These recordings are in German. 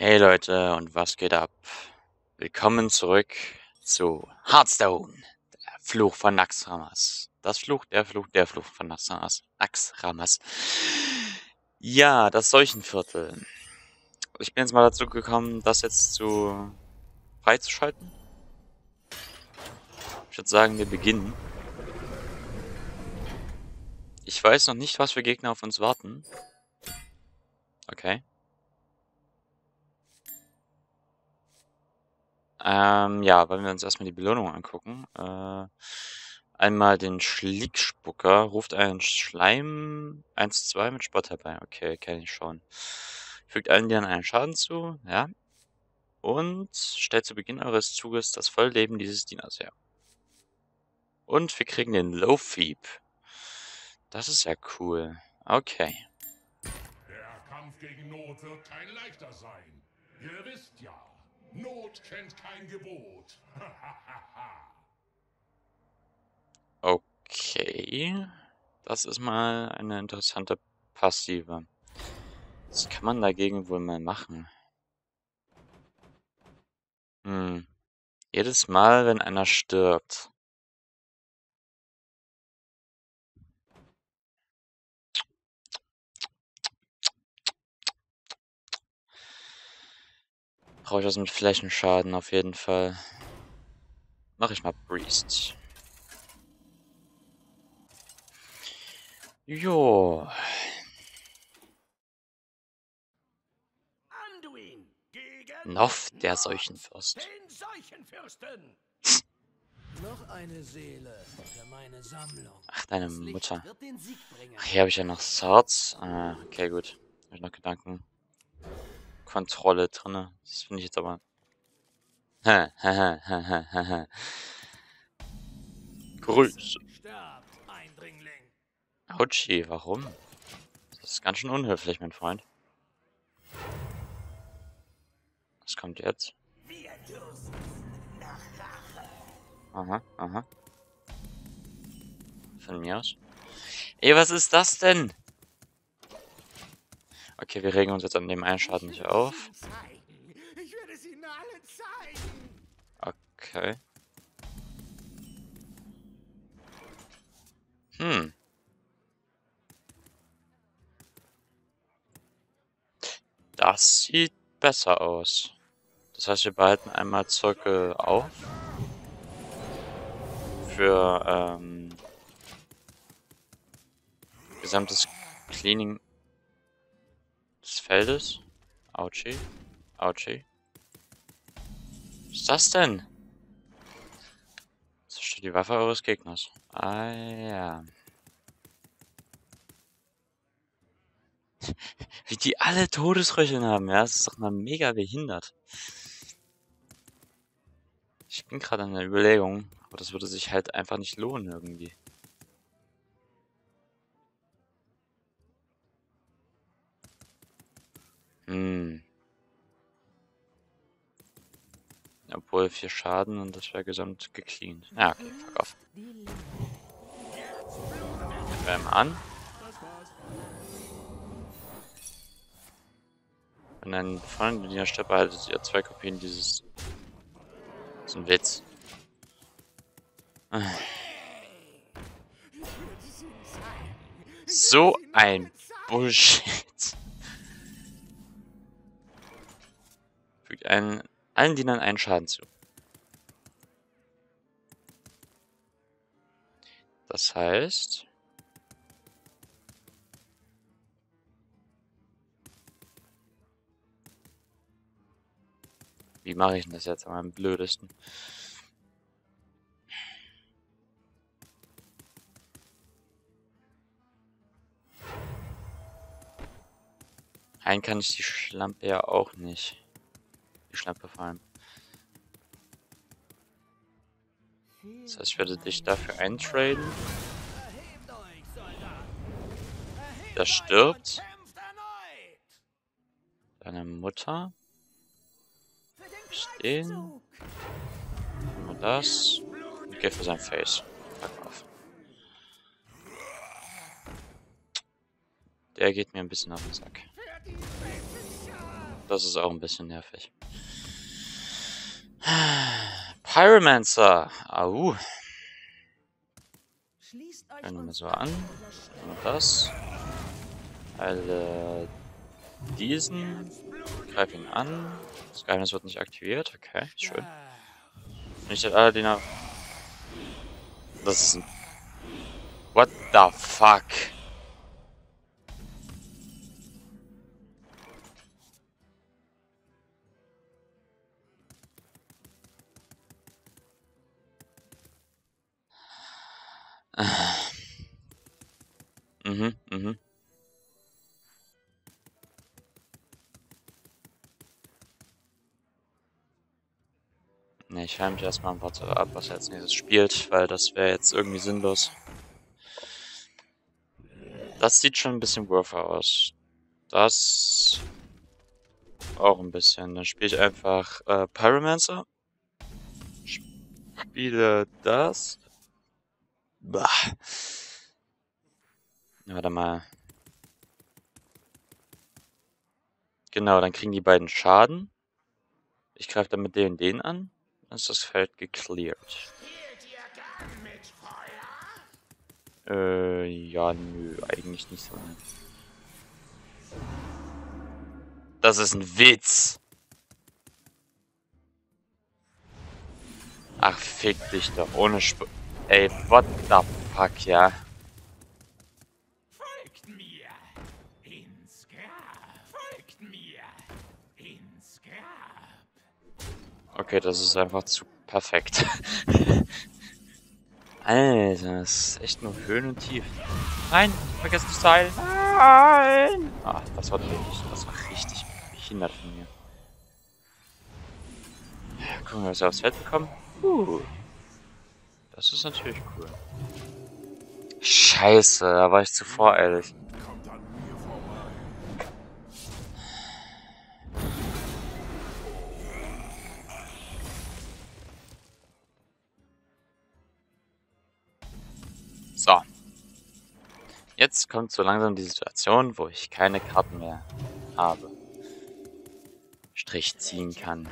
Hey Leute, und was geht ab? Willkommen zurück zu Hearthstone, der Fluch von Naxxramas. Der Fluch von Naxxramas. Ja, das Seuchenviertel. Ich bin jetzt mal dazu gekommen, das jetzt freizuschalten. Ich würde sagen, wir beginnen. Ich weiß noch nicht, was für Gegner auf uns warten. Okay. Ja, wollen wir uns erstmal die Belohnung angucken. Einmal den Schlickspucker, ruft einen Schleim 1-2 mit Spott herbei. Okay, kenne ich schon. Fügt allen Dienern einen Schaden zu, ja. Und stellt zu Beginn eures Zuges das Vollleben dieses Dieners her. Und wir kriegen den Low-Feeb. Das ist ja cool. Okay. Der Kampf gegen Not wird kein leichter sein. Ihr wisst ja, Not kennt kein Gebot. Okay. Das ist mal eine interessante Passive. Was kann man dagegen wohl mal machen? Jedes Mal, wenn einer stirbt. Brauche ich das mit Flächenschaden auf jeden Fall. Mach ich mal Priest. Jo. Noff, der Seuchenfürst. Noch eine Seele für meine Sammlung. Ach, deine Mutter. Ach, hier habe ich ja noch Swords. Okay, gut. Habe ich noch Gedankenkontrolle drinne. Das finde ich jetzt aber. Grüße. Autschi, warum? Das ist ganz schön unhöflich, mein Freund. Was kommt jetzt? Aha, aha. Von mir aus. Ey, was ist das denn? Okay, wir regen uns jetzt an dem einen Schaden nicht auf. Ich werde es Ihnen allen zeigen. Okay. Das sieht besser aus. Das heißt, wir behalten einmal Zirkel auf. Für, gesamtes Cleaning des Feldes. Autschi. Autschi. Was ist das denn? Zerstört die Waffe eures Gegners. Ah, ja. Wie die alle Todesröcheln haben, ja? Das ist doch mal mega behindert. Ich bin gerade an der Überlegung, aber das würde sich halt einfach nicht lohnen irgendwie. Obwohl 4 Schaden und das wäre gesamt gecleant. Ja, okay, fuck off. Wir mal an. Wenn ein Freund in der Steppe haltet ihr 2 Kopien dieses. Das ist ein Witz. So ein Bullshit. Fügt allen Dienern einen Schaden zu. Das heißt. Wie mache ich denn das jetzt am blödesten? Heilen kann ich die Schlampe ja auch nicht. Die Schlampe vor allem. Das heißt, ich werde dich dafür eintraden. Der stirbt. Deine Mutter. Den. Nur das. Okay, für sein Face. Fuck off. Der geht mir ein bisschen auf den Sack. Das ist auch ein bisschen nervig. Pyromancer. Au. Fangen wir mal so an. Und das. Alle diesen. Greif ihn an. Das Geheimnis wird nicht aktiviert. Okay, schön. Nicht alle, die nach. Das ist ein. What the fuck? Mhm. Ne, ich höre mich erstmal und warte ab, was er als nächstes spielt, weil das wäre jetzt irgendwie sinnlos. Das sieht schon ein bisschen worther aus. Das auch ein bisschen. Dann spiele ich einfach Pyromancer. Spiele das. Bah. Ja, warte mal. Genau, dann kriegen die beiden Schaden. Ich greife dann mit den an. Dann ist das Feld gecleared. Ja, nö, eigentlich nicht so. Das ist ein Witz. Ach, fick dich doch, ohne Ey, what the fuck, ja. Folgt mir ins Grab. Folgt mir ins Grab. Okay, das ist einfach zu perfekt. Alter, das ist echt nur Höhen und Tiefen. Nein, vergiss nicht zu heilen. Nein! Ach, das war richtig behindert von mir. Gucken wir, was wir aufs Feld bekommen. Das ist natürlich cool. Scheiße, da war ich zu voreilig. Kommt an mir vorbei. So. Jetzt kommt so langsam die Situation, wo ich keine Karten mehr habe. Strich ziehen kann.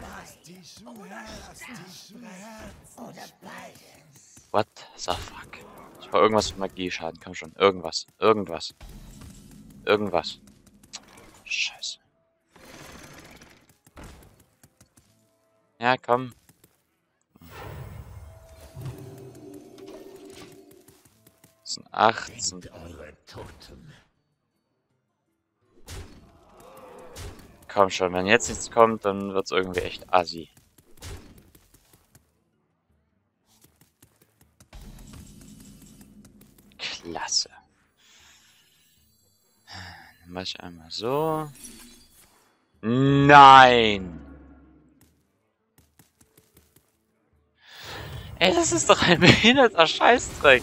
What the fuck? Ich brauche irgendwas mit Magieschaden. Komm schon. Irgendwas. Scheiße. Ja, komm. Das sind 18. Komm schon, wenn jetzt nichts kommt, dann wird's irgendwie echt assi. Klasse. Dann mach ich einmal so. Nein! Ey, das ist doch ein behinderter Scheißdreck.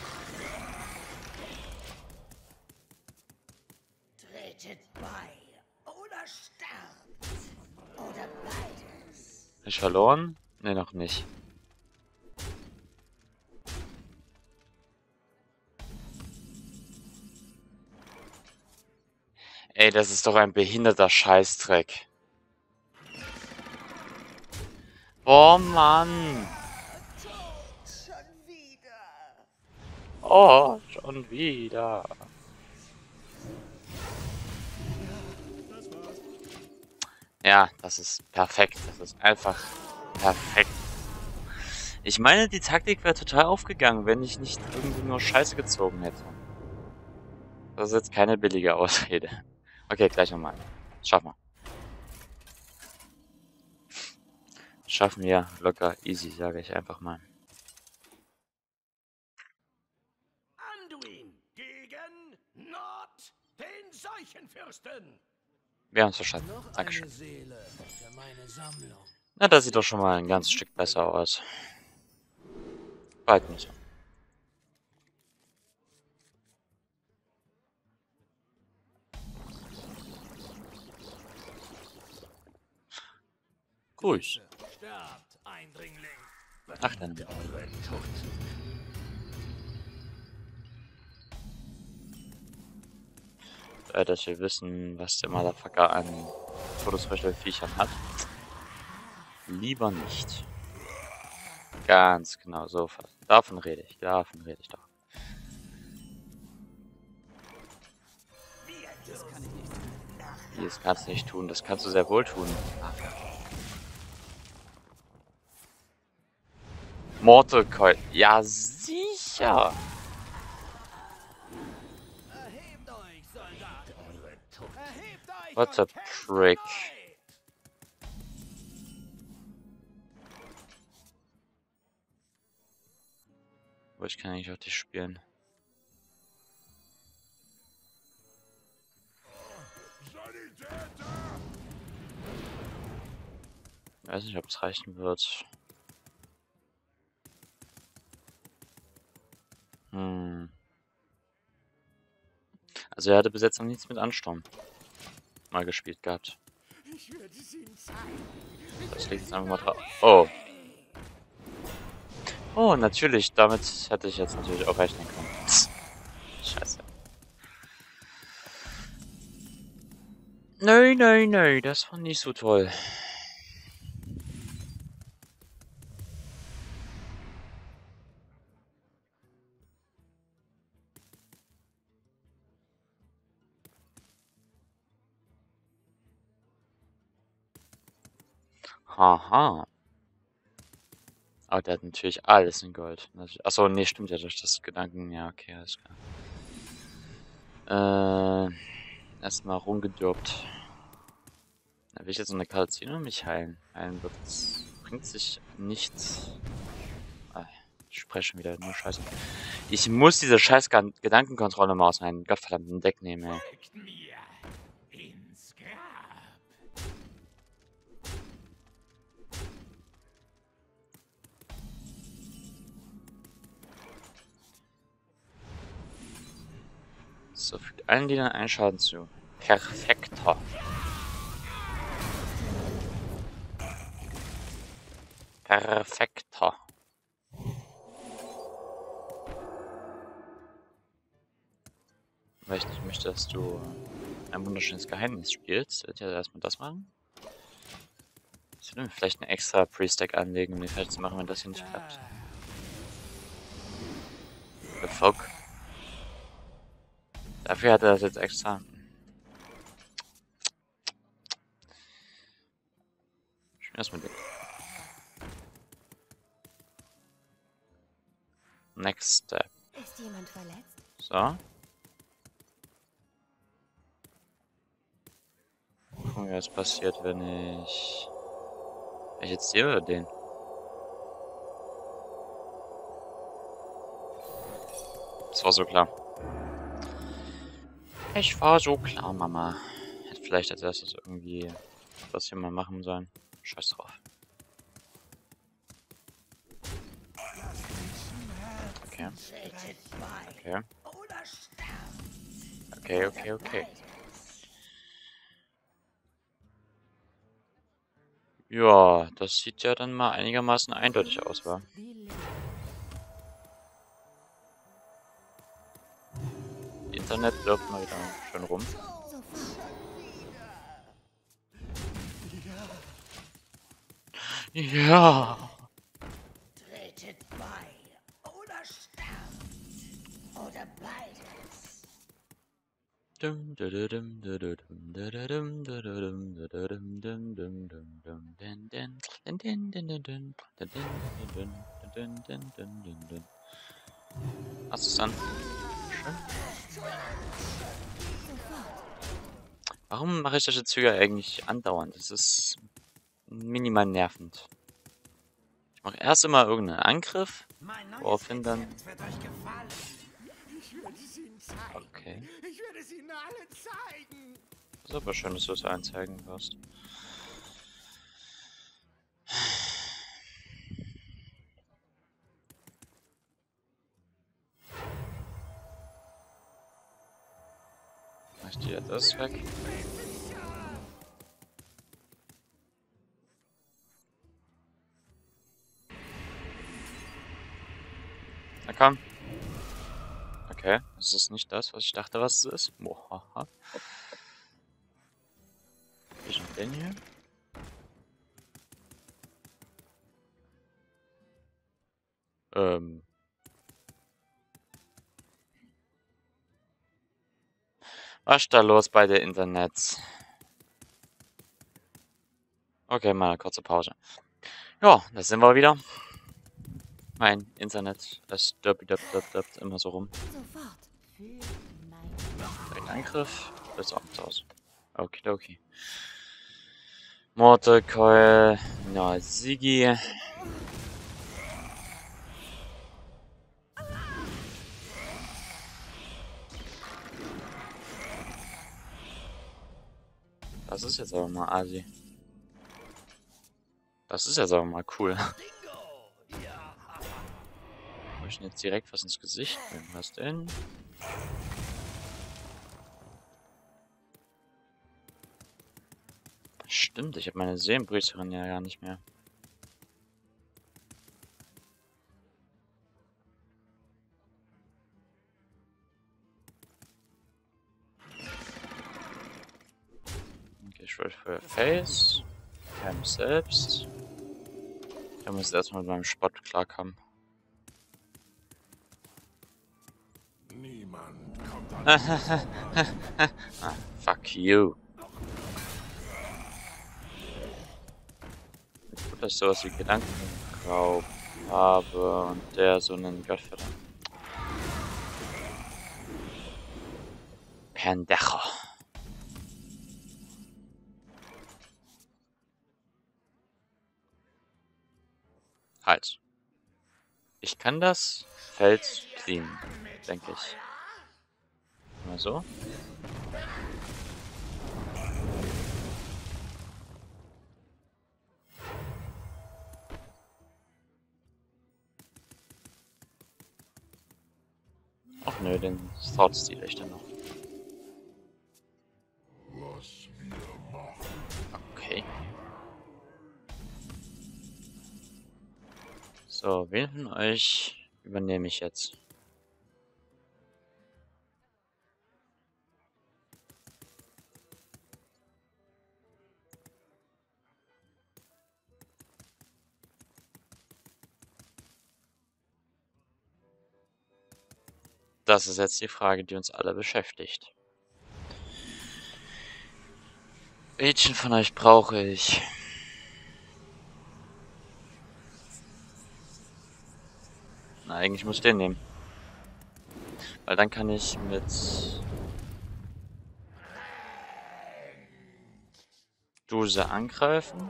Tretet bei oder sterbt. Oder beides. Hab ich verloren? Ne, noch nicht. Ey, das ist doch ein behinderter Scheißdreck. Oh Mann. Schon wieder. Oh, schon wieder. Ja, das ist perfekt. Das ist einfach perfekt. Ich meine, die Taktik wäre total aufgegangen, wenn ich nicht irgendwie nur Scheiße gezogen hätte. Das ist jetzt keine billige Ausrede. Okay, gleich nochmal. Schaffen wir. Schaffen wir locker easy, sage ich einfach mal. Anduin gegen Nord, den Seuchenfürsten. Wir haben es verstanden. Noch Dankeschön. eine Seele für meine Sammlung. Na, das sieht doch schon mal ein ganzes Stück besser aus. Bald nicht. Grüß. Sterbt, Eindringling. Ach dann. Dass wir wissen, was der Motherfucker an Todesfrüchte bei Viechern hat. Lieber nicht. Ganz genau, so. Davon rede ich doch. Das kannst du nicht tun, das kannst du sehr wohl tun. Mortal Coil. Ja, sicher. Erhebt euch, Soldaten! Erhebt euch What a und kämpft prick. neu! Aber ich kann eigentlich auch dich spielen. Ich weiß nicht, ob es reichen wird. Also er hatte bis jetzt noch nichts mit Ansturm mal gespielt gehabt. Das liegt jetzt einfach mal drauf. Oh. Oh, natürlich. Damit hätte ich jetzt natürlich auch rechnen können. Scheiße. Nö, das war nicht so toll. Haha. Aber der hat natürlich alles in Gold. Achso, nee, stimmt ja durch das Gedanken. Ja, okay, alles klar. Erstmal rumgedürbt. Da will ich jetzt so eine Karte ziehen und mich heilen. Heilen bringt sich nichts. Ah, ich spreche schon wieder, nur Scheiße. Ich muss diese scheiß Gedankenkontrolle mal aus meinem gottverdammten Deck nehmen, ey. Folgt mir ins Grab. So, fügt allen Dienern einen Schaden zu. Perfekter. Perfekter. Weil ich nicht möchte, dass du ein wunderschönes Geheimnis spielst, werde ich ja erstmal das machen. Ich würde mir vielleicht eine extra Pre-Stack anlegen, um die fertig zu machen, wenn das hier nicht klappt. The fuck? Dafür hat er das jetzt extra. Schön erstmal den. Next Step. Ist jemand verletzt? So. Gucken, was passiert, wenn ich jetzt den oder den? Das war so klar. Ich war so klar, Mama. Hätte vielleicht als erstes irgendwie das hier mal machen sollen. Scheiß drauf. Okay. Okay. Ja, das sieht ja dann mal einigermaßen eindeutig aus, wa? Internet läuft mal wieder schön rum. Ja. Tretet bei oder sterbt. Oder beides. Hast du es dann? Schön. Warum mache ich solche Züge eigentlich andauernd? Das ist minimal nervend. Ich mache erst immer irgendeinen Angriff, woraufhin dann... Okay. Ich werde es ihnen alle zeigen. Ist aber schön, dass du es einzeigen wirst. Mach ich dir das weg? Na komm. Okay, das ist nicht das, was ich dachte, was es ist. Mohaha. Den hier? Was ist da los bei der Internet? Okay, mal eine kurze Pause. Ja, da sind wir wieder. Mein Internet, es döppt immer so rum. Sofort. Für mein Direkt Angriff, das sieht auch nicht aus. Okidoki. Mordecai, ja, Sigi. Das ist jetzt aber mal Asi. Das ist jetzt aber mal cool. Wir möchten jetzt direkt was ins Gesicht bringen. Was denn? Stimmt, ich habe meine Seelenbrüterin ja gar nicht mehr. Okay, ich wollte für Face. Keinem selbst. Ich muss erstmal mit meinem Spott klarkommen. Niemand kommt an. Ah, fuck you. Gut, dass ich sowas wie Gedankenraub habe und der so einen Gottvater. Pendejo. Halt. Ich kann das Feld cleanen, denke ich. Mal so. Ach nö, den Thought-Stil ich dann noch. Okay. So, wen von euch übernehme ich jetzt? Das ist jetzt die Frage, die uns alle beschäftigt. Welchen von euch brauche ich? Na, eigentlich muss ich den nehmen. Weil dann kann ich mit Duse angreifen.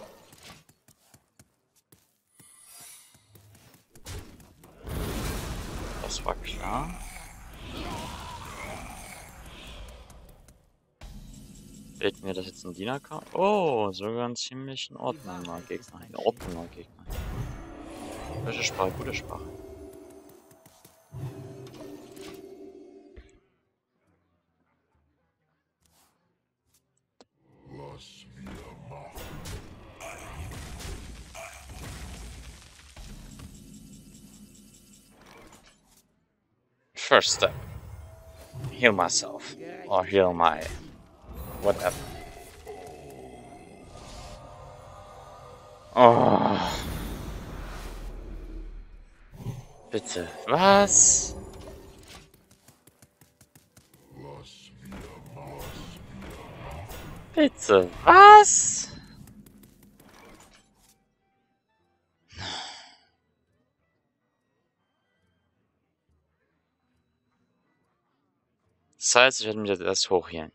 Das war klar. Wählt mir das jetzt ein Diener kann? Oh, sogar ein ziemlich in Ordnung Gegner. In Ordnung Gegner. Welche Sprache? Gute Sprache. First step. Heal myself. Or heal my... whatever. Oh. Bitte. Was? Bitte. Was? Das heißt, ich werde mich jetzt erst hochhielen.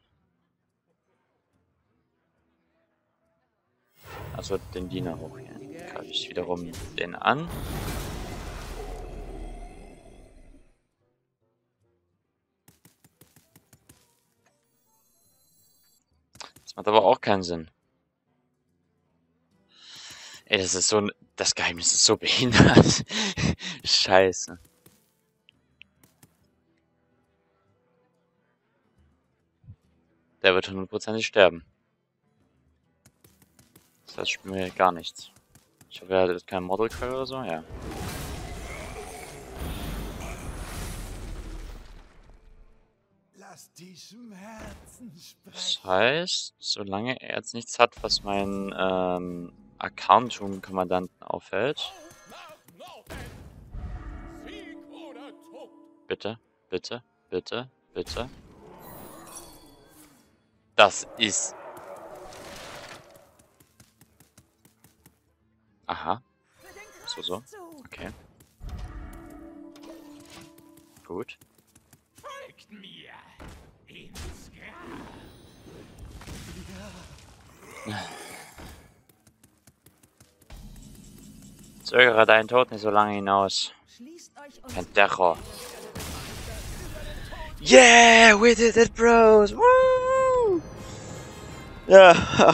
Also den Diener hochhielen. Greife ich wiederum den an. Das macht aber auch keinen Sinn. Ey, das ist so... Das Geheimnis ist so behindert. Scheiße. Der wird hundertprozentig sterben. Das heißt, ich spiele mir gar nichts. Ich hoffe, er hat keinen Model Call oder so, ja. Lass die Schmerzen Das sprechen. heißt, solange er jetzt nichts hat, was meinen Arcanum-Kommandanten aufhält. Bitte, bitte, bitte, bitte. Das ist. Aha. So. Okay. Gut. Folgt mir ins Grab. Zögere deinen Tod nicht so lange hinaus. Schließt euch uns Kein Terror. Yeah, we did it, bros! Woo! Ja.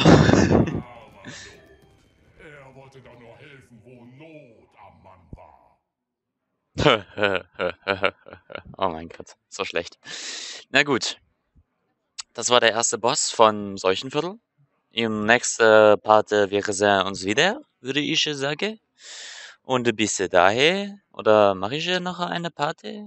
Er wollte doch nur helfen, wo Not am Mann war. Oh mein Gott, so schlecht. Na gut. Das war der erste Boss von Seuchenviertel. Im nächsten Part wir sehen uns wieder, würde ich sagen. Und bis dahin, oder mache ich noch eine Party?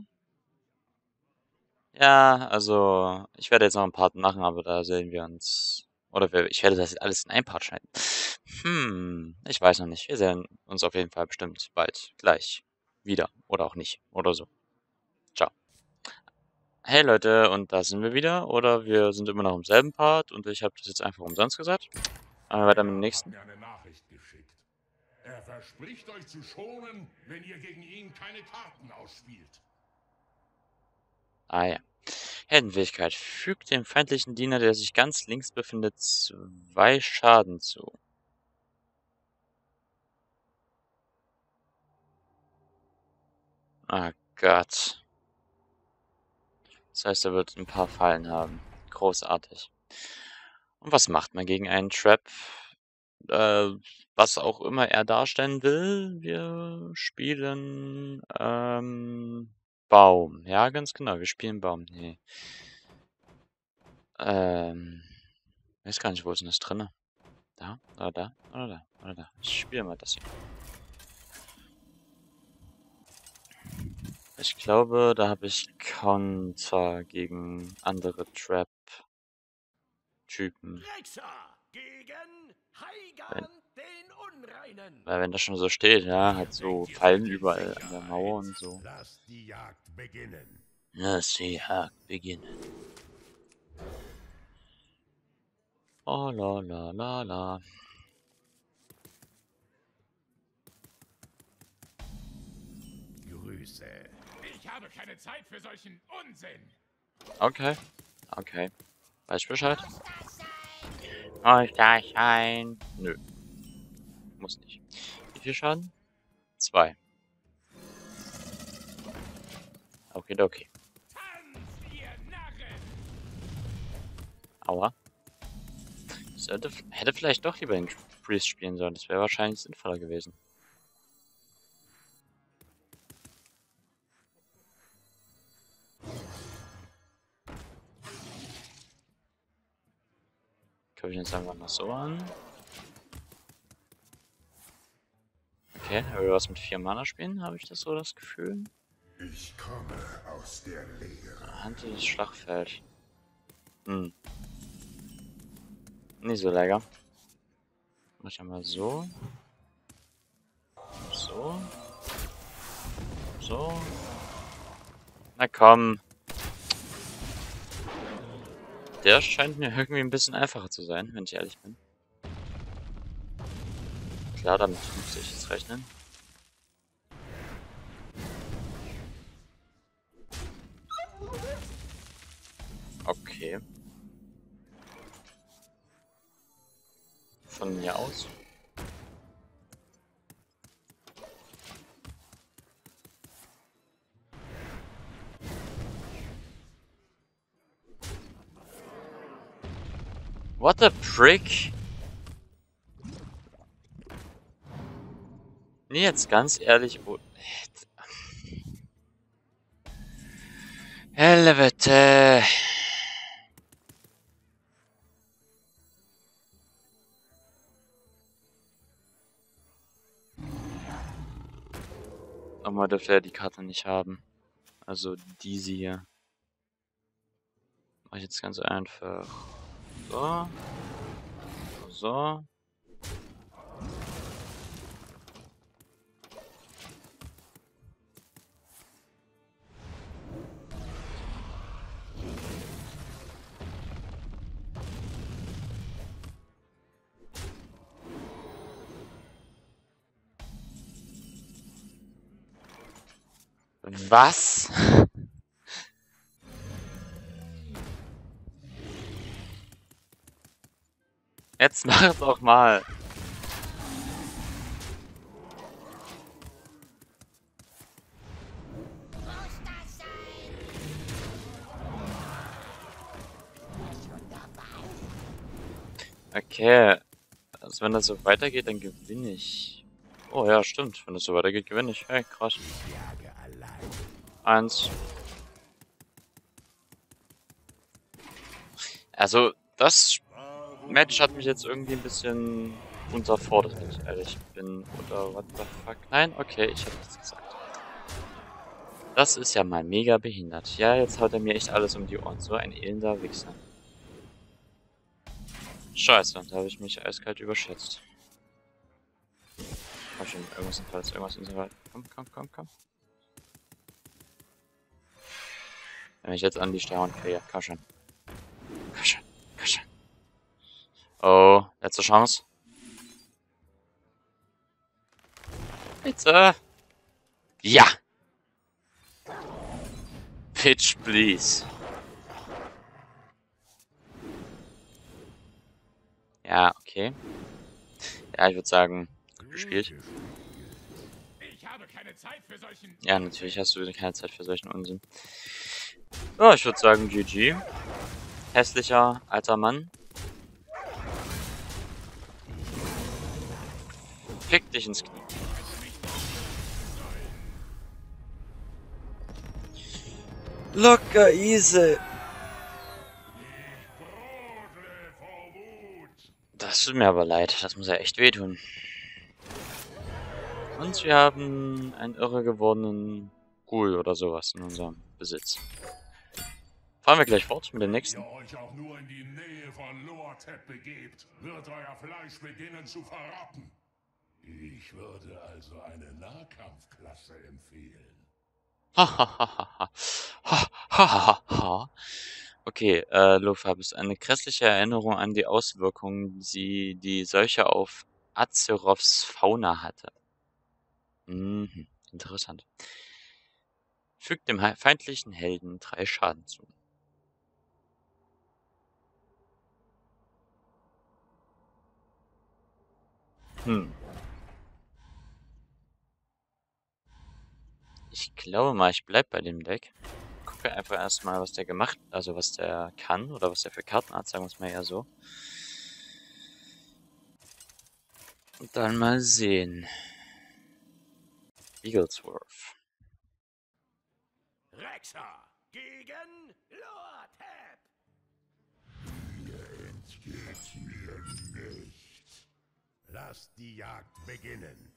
Ja, also ich werde jetzt noch einen Part machen, aber da sehen wir uns. Oder ich werde das alles in einen Part schneiden. Ich weiß noch nicht. Wir sehen uns auf jeden Fall bestimmt bald gleich wieder. Oder auch nicht. Oder so. Ciao. Hey Leute, und da sind wir wieder. Oder wir sind immer noch im selben Part und ich habe das jetzt einfach umsonst gesagt. Weiter mit dem Er hat nächsten. mir eine Nachricht geschickt. Er verspricht euch zu schonen, wenn ihr gegen ihn keine Karten ausspielt. Ah ja. Heldenfähigkeit. Fügt dem feindlichen Diener, der sich ganz links befindet, 2 Schaden zu. Ah Gott. Das heißt, er wird ein paar Fallen haben. Großartig. Und was macht man gegen einen Trap? Äh, Was auch immer er darstellen will. Wir spielen Baum. Ja, ganz genau. Wir spielen Baum. Nee. Weiß gar nicht, wo ist denn das drinne? Da? Oder da? Oder da? Oder da? Ich spiele mal das hier. Ich glaube, da habe ich Counter gegen andere Trap-Typen. Rexer gegen Heigan den Unreinen. Weil wenn das schon so steht, ja, halt so Fallen überall an der Mauer und so. Lasst die Jagd beginnen. Lass die Jagd beginnen. Oh la la la la. Grüße. Ich habe keine Zeit für solchen Unsinn. Okay. Okay. Weiß ich Bescheid? Muss das sein? Nö. Muss nicht. Wie viel Schaden? 2. Okay. Tanzt, ihr Narren! Aua. Ich hätte vielleicht doch lieber den Priest spielen sollen. Das wäre wahrscheinlich sinnvoller gewesen. Gucke ich jetzt einfach mal so an. Okay, er will was mit 4 Mana spielen, habe ich das so das Gefühl? Ich komme aus der Leere. Handel das Schlachtfeld. Nicht so lecker. Mach ich einmal so. So. So. Na komm. Der scheint mir irgendwie ein bisschen einfacher zu sein, wenn ich ehrlich bin. Klar, damit musste ich jetzt rechnen. Okay. Von mir aus. What the prick? Nee, jetzt ganz ehrlich. Oh, Helvete. Nochmal dürfte er die Karte nicht haben. Also diese hier. Mache ich jetzt ganz einfach. So. So. Was? Jetzt mach es auch mal. Okay, also wenn das so weitergeht, dann gewinne ich. Oh ja, stimmt. Wenn das so weitergeht, gewinne ich. Hey, krass. 1. Also, das Match hat mich jetzt irgendwie ein bisschen unterfordert, wenn ich ehrlich bin. Oder what the fuck? Nein? Okay, ich habe nichts gesagt. Das ist ja mal mega behindert. Ja, jetzt haut er mir echt alles um die Ohren. So ein elender Wichser. Scheiße, da habe ich mich eiskalt überschätzt. Komm schon, irgendwas in Falls, irgendwas in so weit. Komm, komm, komm, komm. Wenn ich jetzt an die Steuerung kriege, komm schon. Komm schon, komm schon. Oh, letzte Chance. Bitte. Ja. Pitch, please. Ja, okay. Ja, ich würde sagen, gut gespielt. Ich habe keine Zeit für solchen... Ja, natürlich hast du keine Zeit für solchen Unsinn. Ja, ich würde sagen, GG. Hässlicher alter Mann. Fick dich ins Knie. Locker easy. Brodle vor Wut. Das tut mir aber leid. Das muss ja echt wehtun. Und wir haben einen irre gewordenen Ghoul oder sowas in unserem Besitz. Fahren wir gleich fort mit dem Wenn nächsten. ihr euch auch nur in die Nähe von Lortep begebt, wird euer Fleisch beginnen zu verrotten. Ich würde also eine Nahkampfklasse empfehlen. Hahaha. Okay, Lofab ist eine grässliche Erinnerung an die Auswirkungen, die Seuche auf Azeroths Fauna hatte. Mhm, interessant. Fügt dem feindlichen Helden 3 Schaden zu. Ich glaube mal, ich bleib bei dem Deck. Gucke einfach erstmal, was der gemacht, also was der kann oder was der für Karten hat, sagen wir es mal eher so. Und dann mal sehen. Eaglesworth. Rexa gegen Lortep. Entgeht mir nicht. Lasst die Jagd beginnen.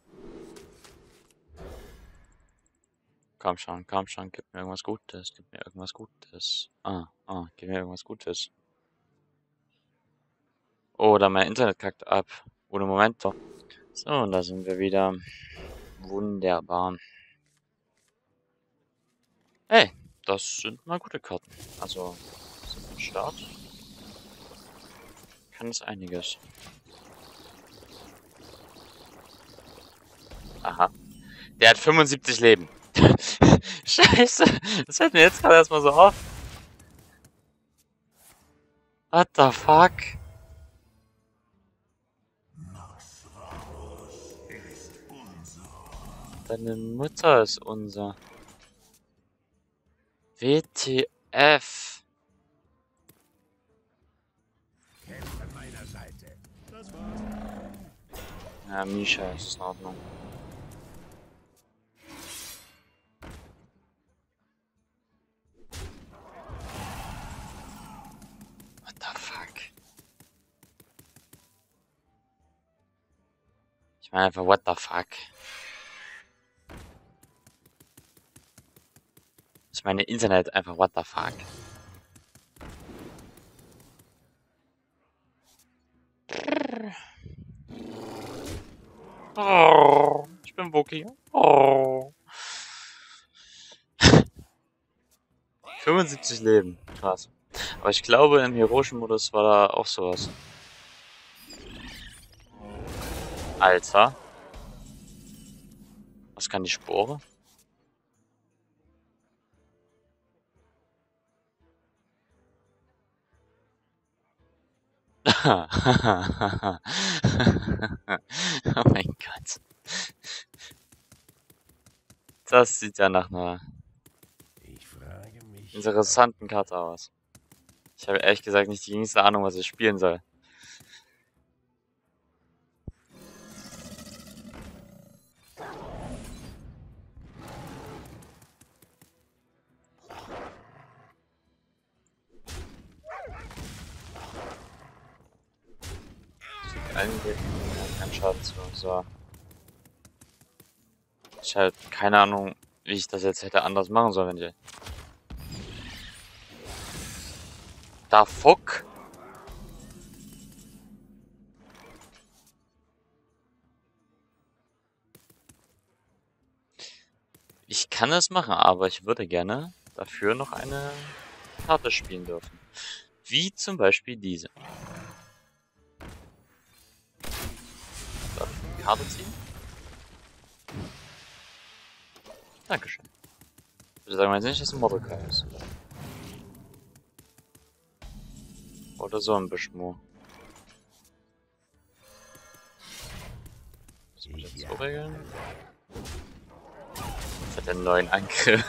Komm schon, gib mir irgendwas Gutes, gib mir irgendwas Gutes. Gib mir irgendwas Gutes. Oh, da mein Internet kackt ab. Ohne Moment doch. So, und da sind wir wieder. Wunderbar. Hey, das sind mal gute Karten. Also, sind am Start. Kann es einiges. Aha. Der hat 75 Leben. Scheiße. Das fällt mir jetzt gerade erstmal so auf. What the fuck? Deine Mutter ist unser. WTF. Kämpft an meiner Seite. Das war's. Ja, Misha ist in Ordnung. What the fuck? Ich meine einfach, what the fuck? Ich meine Internet einfach, what the fuck? Wookie. Oh. 75 Leben. Krass. Aber ich glaube, im Hiroshi-Modus war da auch sowas. Alter. Was kann die Spore? Oh mein Gott. Das sieht ja nach einer Ich frage mich, interessanten Karte aus. Ich habe ehrlich gesagt nicht die geringste Ahnung, was ich spielen soll. Eigentlich kein Schaden zu. So. Ich halt keine Ahnung, wie ich das jetzt hätte anders machen sollen, wenn die. Da fuck! Ich kann es machen, aber ich würde gerne dafür noch eine Karte spielen dürfen. Wie zum Beispiel diese. Darf ich eine Karte ziehen? Dankeschön. Ich würde sagen, wenn es nicht, dass ein Mordecai ist. Oder so ein Beschmo. Das muss ich jetzt so regeln. Das hat einen neuen Angriff.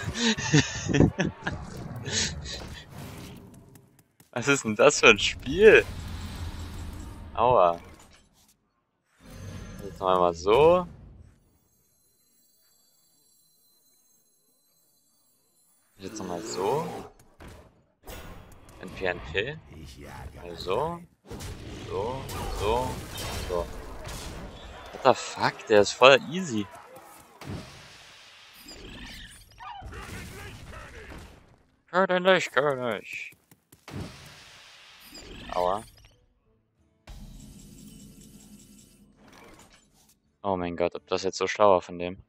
Was ist denn das für ein Spiel? Aua. Jetzt noch einmal so. Jetzt nochmal so. NP. Also. So. What the fuck? Der ist voll easy. König. Aua. Oh mein Gott, ob das jetzt so schlau war von dem.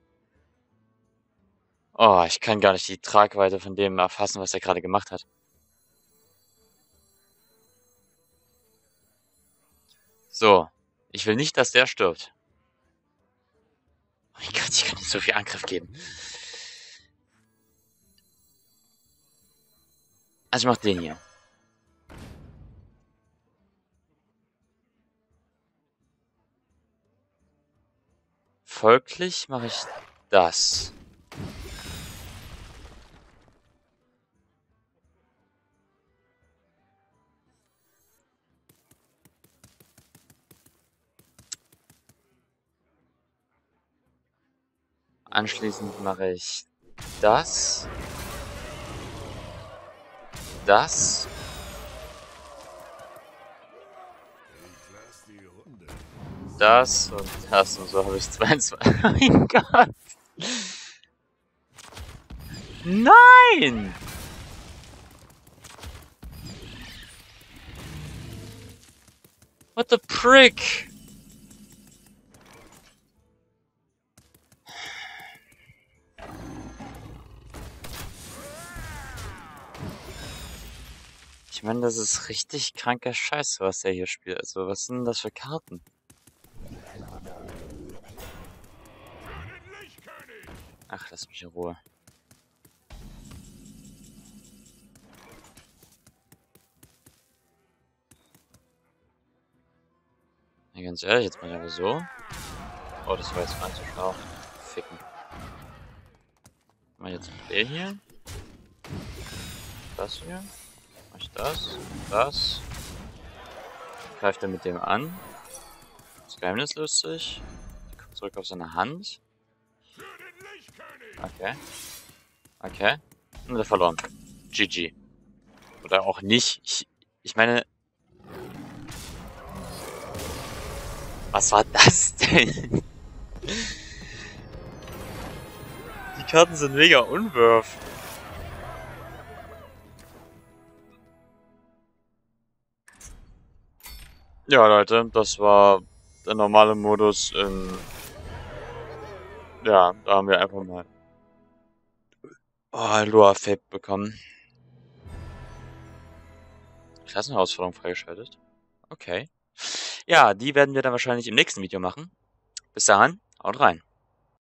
Oh, ich kann gar nicht die Tragweite von dem erfassen, was er gerade gemacht hat. So. Ich will nicht, dass der stirbt. Oh mein Gott, ich kann nicht so viel Angriff geben. Also ich mach den hier. Folglich mache ich das. Anschließend mache ich das. Das. Das und das und so habe ich 22. Oh mein Gott. Nein! What the prick? Ich meine, das ist richtig kranker Scheiß, was er hier spielt. Also, was sind denn das für Karten? Ach, lass mich in Ruhe. Ja, ganz ehrlich, jetzt mal aber so. Oh, das war jetzt mal zu schlau. Ficken. Mal jetzt den hier. Das hier. Mach ich das. Das. Greift er mit dem an. Das Geheimnis löst sich. Kommt zurück auf seine Hand. Okay. Okay. Und er verloren. GG. Oder auch nicht. Ich meine. Was war das denn? Die Karten sind mega unwirf. Ja, Leute, das war der normale Modus in Ja, da haben wir einfach mal Loa Fape bekommen. Klassenherausforderung freigeschaltet. Okay. Ja, die werden wir dann wahrscheinlich im nächsten Video machen. Bis dahin, haut rein.